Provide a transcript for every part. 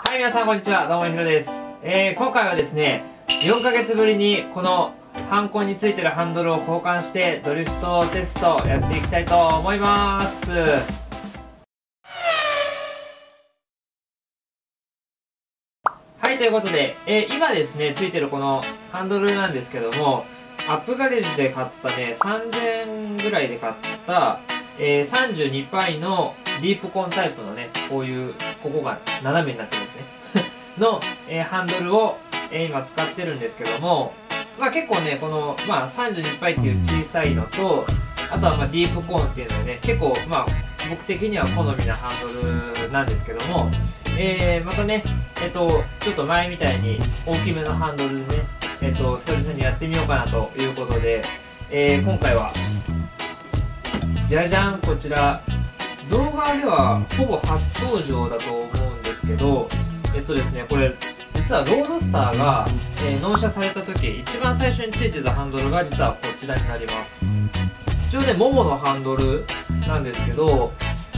はい、皆さんこんにちは。どうもひろです。今回はですね、4ヶ月ぶりにこのハンコについてるハンドルを交換してドリフトテストやっていきたいと思います。はい、ということで、今ですね、ついてるこのハンドルなんですけども、アップガレージで買ったね、3000円ぐらいで買った、32π のディープコンタイプのね、こういう、ここが斜めになってるんですね。の、ハンドルを、今使ってるんですけども、まあ結構ね、この、まあ 32π っていう小さいのと、あとはまあディープコーンっていうのはね、結構まあ僕的には好みなハンドルなんですけども、またね、ちょっと前みたいに大きめのハンドルでね、久々にやってみようかなということで、今回は、じゃじゃん、こちら、動画ではほぼ初登場だと思うんですけど、ですね、これ、実はロードスターが、納車された時、一番最初についてたハンドルが実はこちらになります。一応ね、モモのハンドルなんですけど、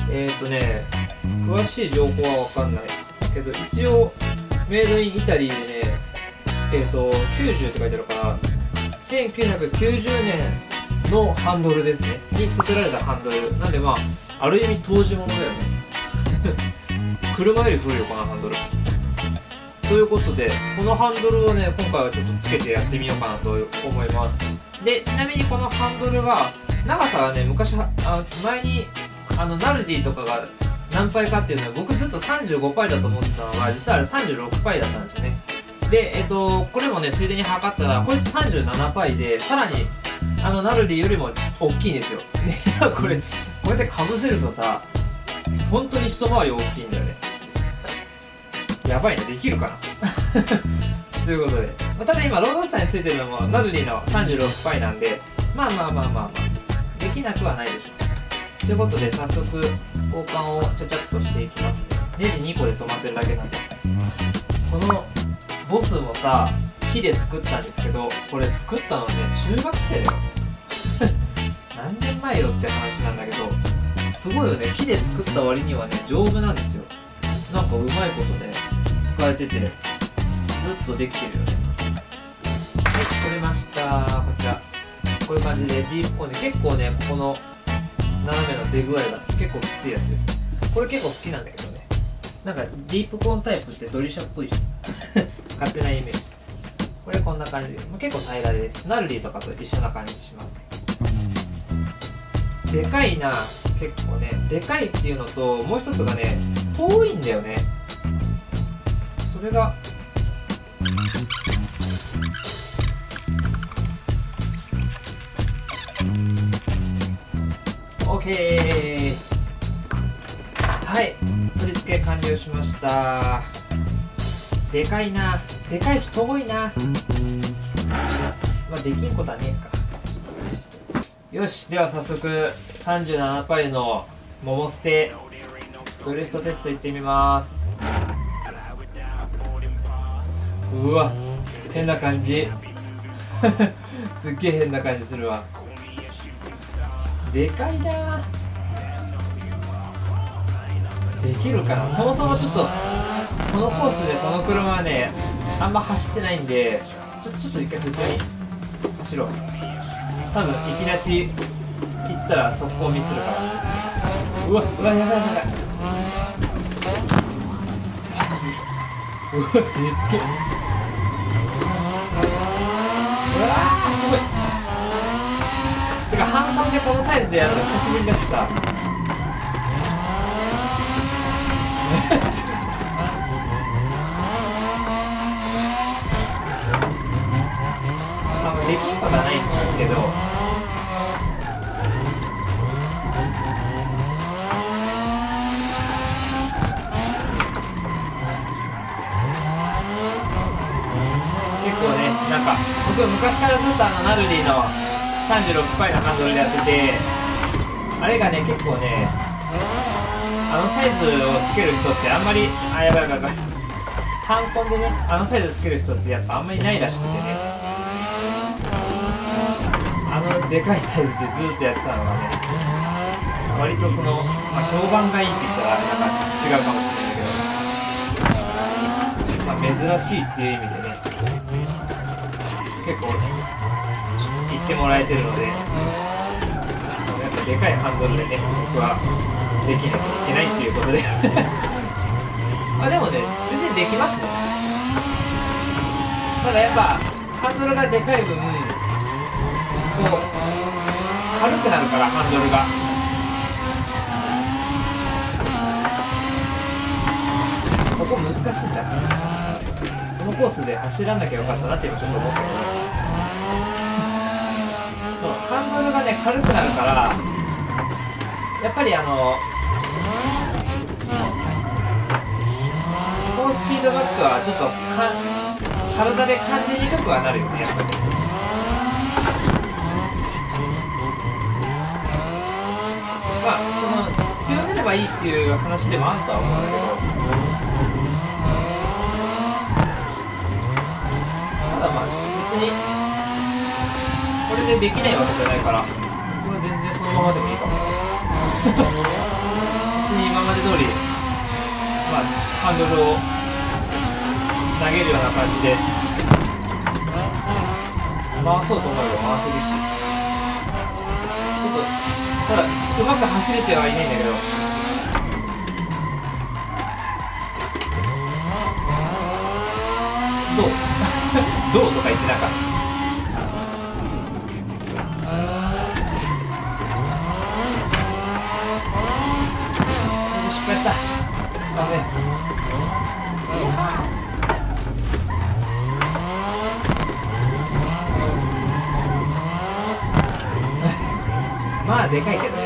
詳しい情報はわかんないけど、一応、メイドインイタリーでね、90って書いてあるから、1990年のハンドルですね、に作られたハンドル。なんでまあ、ある意味当時物だよね。車より古いよ、このハンドル。ということで、このハンドルをね、今回はちょっとつけてやってみようかなと思います。で、ちなみにこのハンドルが、長さがね、昔前に、ナルディとかが何パイかっていうのは、僕ずっと35パイだと思ってたのが、実はあれ36パイだったんですよね。で、これもね、ついでに測ったら、こいつ37パイで、さらに、ナルディよりも大きいんですよ。で、これ、こうやってかぶせるとさ、本当に一回り大きいんだよね。やばいね、できるかなということで、ただ今ロードスターについてるのもナルディの36πなんで、まあできなくはないでしょう。ということで、早速交換をちゃちゃっとしていきますね。ネジ2個で止まってるだけなんで。このボスもさ、木で作ったんですけど、これ作ったのね、中学生だよ。何年前よって話なんだけど、すごいよね。木で作った割にはね、丈夫なんですよ。なんかうまいことね、使えてて、ずっとできてるよね。はい、取れました。こちら。こういう感じで、ディープコーンで結構ね、ここの斜めの出具合が結構きついやつです。これ結構好きなんだけどね。なんか、ディープコーンタイプってドリシャっぽいし、勝手なイメージ。これこんな感じで、結構平らです。ナルディとかと一緒な感じしますね。でかいな、結構ね。でかいっていうのと、もう一つがね、遠いんだよね。それがオッケー。はい、取り付け完了しました。でかいな、でかいし遠いな。まあできんことはねえか。よし、では早速37πのモモステドリフトテストいってみます。うわ、変な感じすっげえ変な感じするわ。でかいな。できるかな。そもそもちょっとこのコースでこの車はね、あんま走ってないんで、ちょっと一回普通に走ろう。多分いきなし行ったら速攻ミスるから。うわ、やばい。うわ、でっけえ。うわー、すごい。てかハンコンでこのサイズでやるの久しぶりだしさ。できんことはないんですけど、結構ね、なんか僕昔からずっとナルディの36πのハンドルでやってて、あれがね、結構ね、サイズをつける人ってあんまり、やばいハンコンでね、サイズつける人ってやっぱあんまりいないらしくてね、でかいサイズでずっとやってたのがね、割とその、評判がいいって言ったらなんか違うかもしれないけど、 珍しいっていう意味でね結構言ってもらえてるので、やっぱでかいハンドルでね僕はできなきゃいけないっていうことでまあでもね別にできますね。ただやっぱハンドルがでかい分こう軽くなるからハンドルがここ難しいんだな。このコースで走らなきゃよかったなって今ちょっと思ったけど、そうハンドルがね軽くなるからやっぱり高スピードバックはちょっと体で感じにくくはなるよねやっぱり。まあその強めればいいっていう話でもあるとは思うんだけど、ただまあ別にこれでできないわけじゃないから、これ全然このままでもいいかも別に今まで通りまあハンドルを投げるような感じで回そうと思えば回せるし、ちょっとただうまく走れてはいないんだけどどうどうとか言ってなんか失敗した。ダメ。まあでかいけどね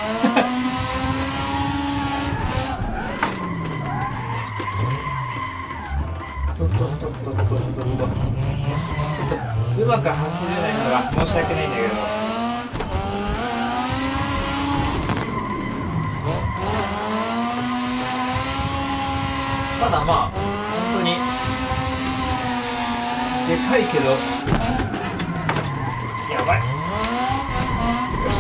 ちょっとうまく走れないのが申し訳ないんだけど、ただまあ本当にでかいけどやばい。よし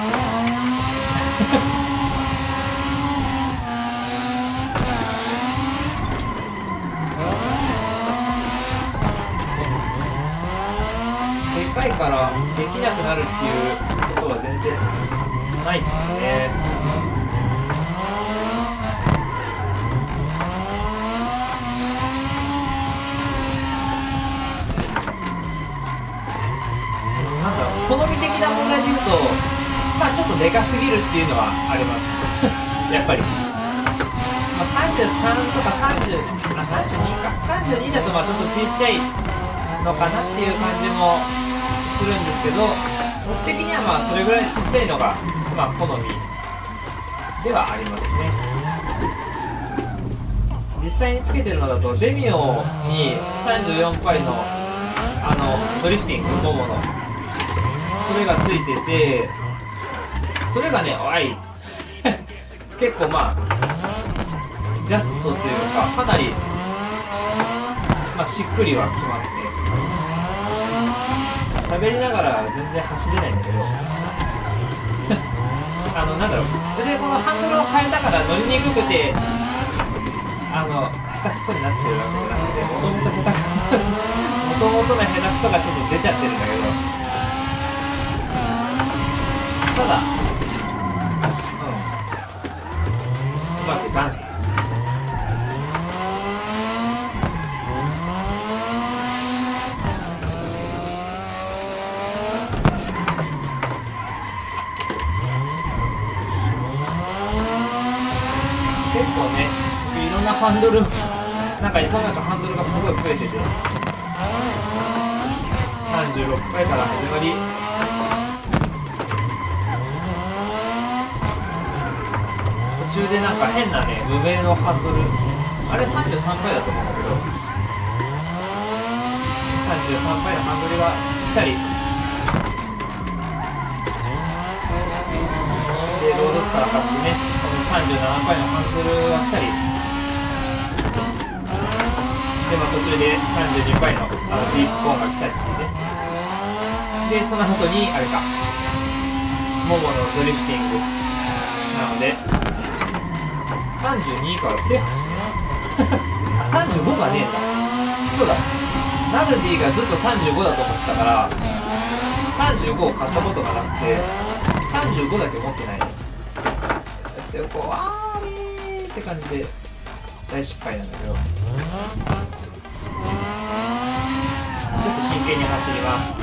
でかいからできなくなるっていうことは全然ないっすね。なんだろう、好み的な問題で言うとまあちょっとでかすぎるっていうのはありますやっぱり、まあ、33とか32か32だとまあちょっとちっちゃいのかなっていう感じもするんですけど、僕的にはまあそれぐらいちっちゃいのがまあ好みではありますね。実際につけてるのだとデミオに34パイのドリフティングモモのそれがついてて、それがね結構まあジャストというかかなりまあしっくりはきますね。喋りながら全然走れないんだけどなんだろう、別にこのハンドルを変えたから乗りにくくて下手くそになってるわけじゃなくて、もともとの下手くそがちょっと出ちゃってるんだけど、ただうまくいかん。結構ね、いろんなハンドルなんかいつの間にかハンドルがすごい増えてて、36回から始まり途中でなんか変なね無名のハンドル、あれ33回だと思うんだけど、33回のハンドルが来たりで、ロードスター買ってね、この37回のハンドルが来たりで、まあ、途中で32回のディープコーンが来たりしてね、でその後にあれかモモのドリフティングなので32から制覇してあ35がねえんだそうだ、ナルディがずっと35だと思ってたから35を買ったことがなくて35だけ持ってないね。でこうあーって感じで大失敗なんだけど、ちょっと真剣に走ります。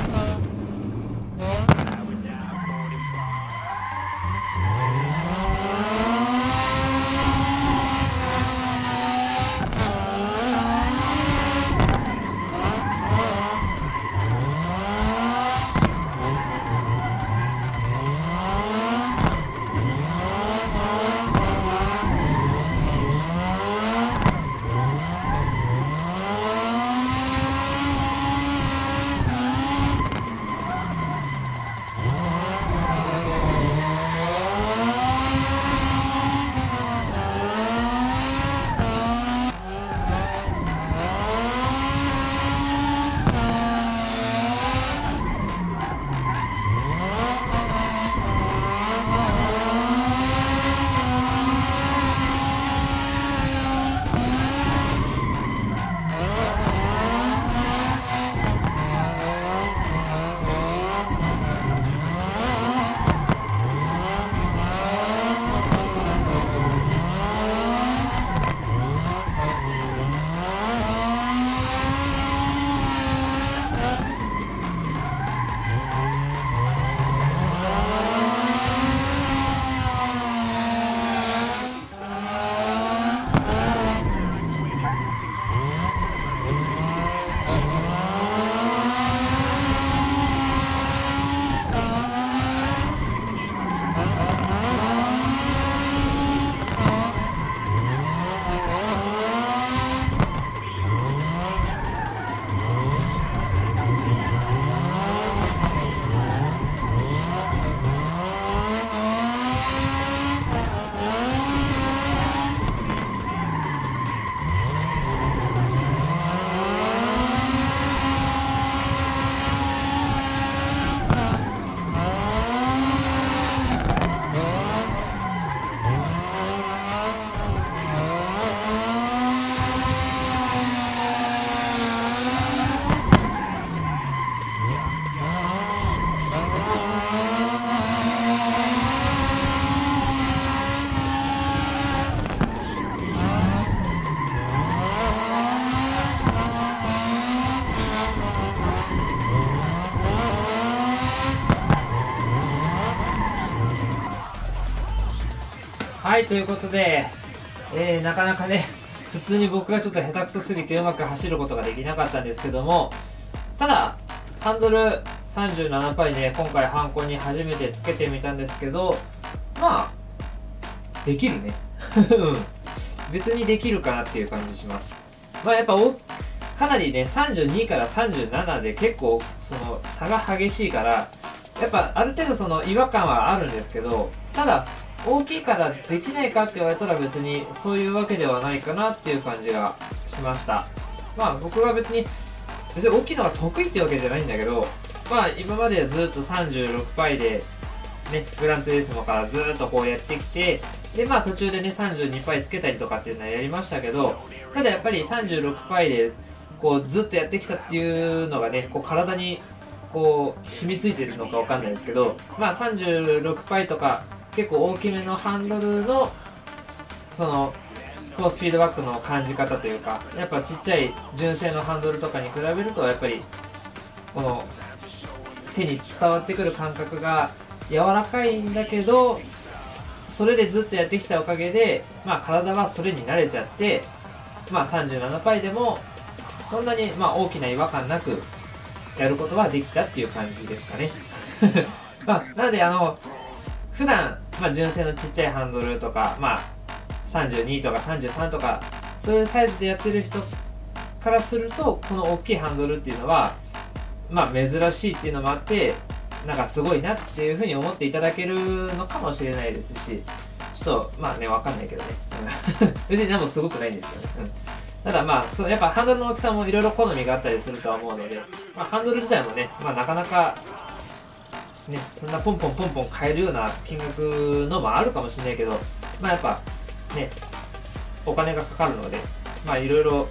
はい、ということで、なかなかね、普通に僕がちょっと下手くそすぎてうまく走ることができなかったんですけども、ただ、ハンドル37パイで今回ハンコに初めてつけてみたんですけど、まあ、できるね。別にできるかなっていう感じします。まあやっぱかなりね、32から37で結構その差が激しいから、やっぱある程度その違和感はあるんですけど、ただ、大きいからできないかって言われたら別にそういうわけではないかなっていう感じがしました。まあ僕は別に大きいのが得意っていうわけじゃないんだけど、まあ今まではずっと36パイでね、グランツーリスモからずっとこうやってきて、でまあ途中でね32パイつけたりとかっていうのはやりましたけど、ただやっぱり36パイでこうずっとやってきたっていうのがね、こう体にこう染みついてるのかわかんないですけど、まあ36パイとか結構大きめのハンドルのそのフォースフィードバックの感じ方というか、やっぱちっちゃい純正のハンドルとかに比べるとやっぱりこの手に伝わってくる感覚が柔らかいんだけど、それでずっとやってきたおかげで、まあ、体はそれに慣れちゃって、まあ、37パイでもそんなにまあ大きな違和感なくやることはできたっていう感じですかね。まあ、なので普段、まあ、純正のちっちゃいハンドルとか、まあ、32とか33とかそういうサイズでやってる人からすると、この大きいハンドルっていうのはまあ珍しいっていうのもあって、なんかすごいなっていうふうに思っていただけるのかもしれないですし、ちょっとまあね、わかんないけどね別に何もすごくないんですけどね、ただまあやっぱハンドルの大きさもいろいろ好みがあったりするとは思うので、まあ、ハンドル自体もね、まあ、なかなかね、そんなポンポンポンポン買えるような金額のもあるかもしれないけど、まあやっぱね、お金がかかるので、まあいろいろ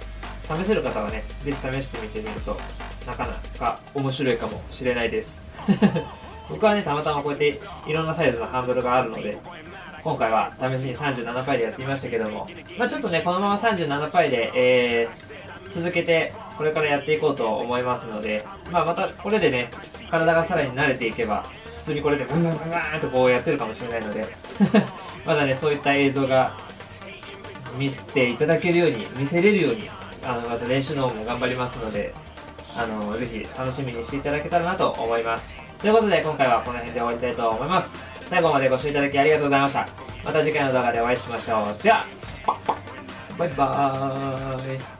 試せる方はね、ぜひ試してみてみると、なかなか面白いかもしれないです。僕はね、たまたまこうやっていろんなサイズのハンドルがあるので、今回は試しに37パイでやってみましたけども、ちょっとね、このまま37パイで、続けてこれからやっていこうと思いますので、またこれでね、体がさらに慣れていけば、普通にこれでブンブンブンブンとこうやってるかもしれないので、まだね、そういった映像が見ていただけるように、見せれるように、また練習の方も頑張りますので、ぜひ楽しみにしていただけたらなと思います。ということで、今回はこの辺で終わりたいと思います。最後までご視聴いただきありがとうございました。また次回の動画でお会いしましょう。では、バイバーイ。